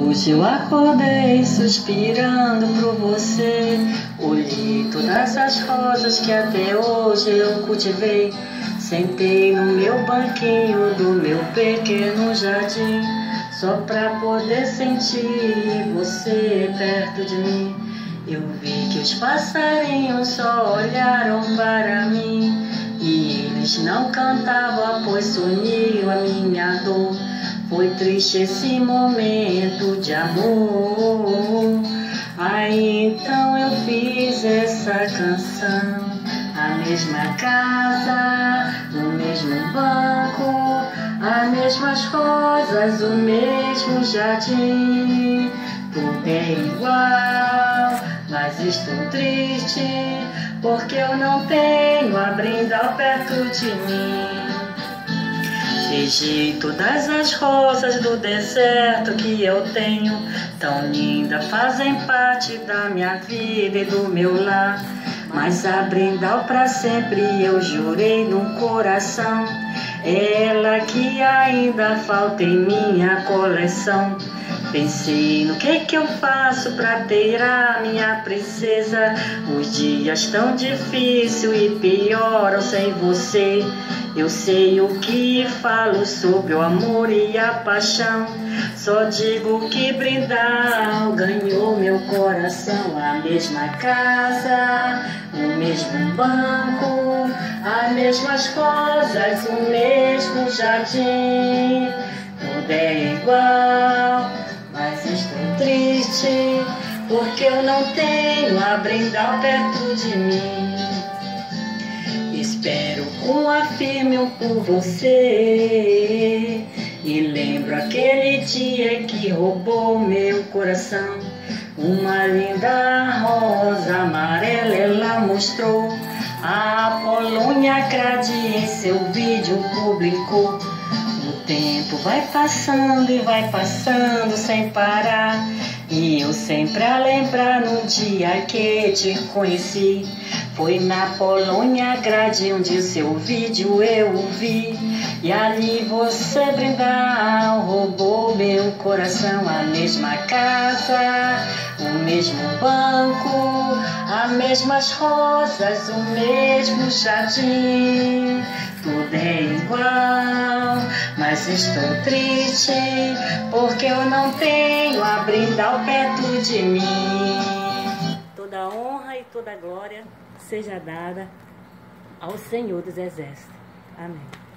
Hoje eu acordei suspirando por você. Olhei todas as rosas que até hoje eu cultivei. Sentei no meu banquinho do meu pequeno jardim, só pra poder sentir você perto de mim. Eu vi que os passarinhos só olharam para mim, e eles não cantavam, pois sumiu a minha dor. Foi triste esse momento de amor. Aí então eu fiz essa canção. A mesma casa, o mesmo banco, as mesmas rosas, o mesmo jardim. Tudo é igual, mas estou triste, porque eu não tenho a Brindal perto de mim. Beijei todas as rosas do deserto que eu tenho, tão linda, fazem parte da minha vida e do meu lar. Mas a Brindal pra sempre eu jurei no coração, ela que ainda falta em minha coleção. Pensei no que eu faço pra ter a minha princesa. Os dias tão difíceis e pioram sem você. Eu sei o que falo sobre o amor e a paixão. Só digo que Brindal ganhou meu coração. A mesma casa, o mesmo banco, as mesmas rosas, o mesmo jardim. Tudo é igual, mas estou triste, porque eu não tenho a Brindal perto de mim. Espero com afirmo por você, e lembro aquele dia que roubou meu coração. Uma linda rosa amarela ela mostrou, a Polônia Grade em seu vídeo publicou. O tempo vai passando e vai passando sem parar, e eu sempre a lembrar no dia que te conheci. Foi na Polônia Grade onde seu vídeo eu vi, e ali você, Brindal, roubou meu coração. A mesma casa, o mesmo banco, as mesmas rosas, o mesmo jardim. Tudo é igual, mas estou triste, porque eu não tenho a Brindal perto de mim. Toda honra e toda glória seja dada ao Senhor dos Exércitos. Amém.